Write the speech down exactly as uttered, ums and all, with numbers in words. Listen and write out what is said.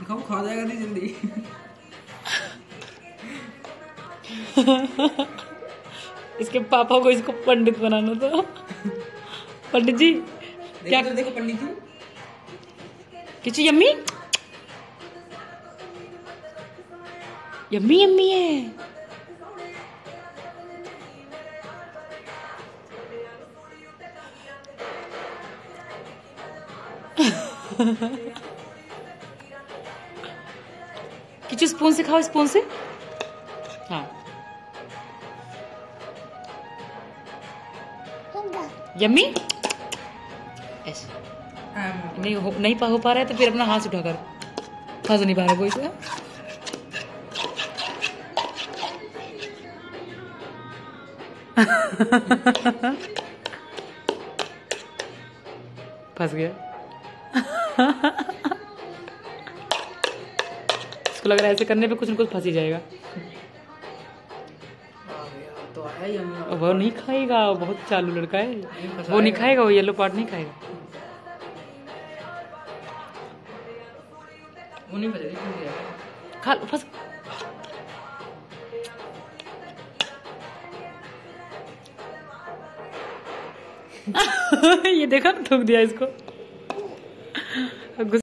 खाओ, खा जाएगा नहीं जल्दी। इसके पापा को इसको पंडित बनाना था। पंडित जी क्या देखो, देखो पंडित जी किसी यम्मी यम्मी यम्मी है। किसी स्पून से खाओ, स्पून से। हाँ यम्मी ऐसे नहीं हो नहीं पा हो पा रहा है तो फिर अपना हाथ उठाकर फंस नहीं पा रहा कोई से। फंस गया। इसको लग रहा है ऐसे करने पे कुछ न कुछ फंस ही जाएगा। तो है यम्मी। वो नहीं खाएगा, बहुत चालू लड़का है। वो नहीं खाएगा, वो येलो पार्ट नहीं खाएगा। वो नहीं फंसेगा, खा फंस। ये देखा ना, ठोक दिया इसको।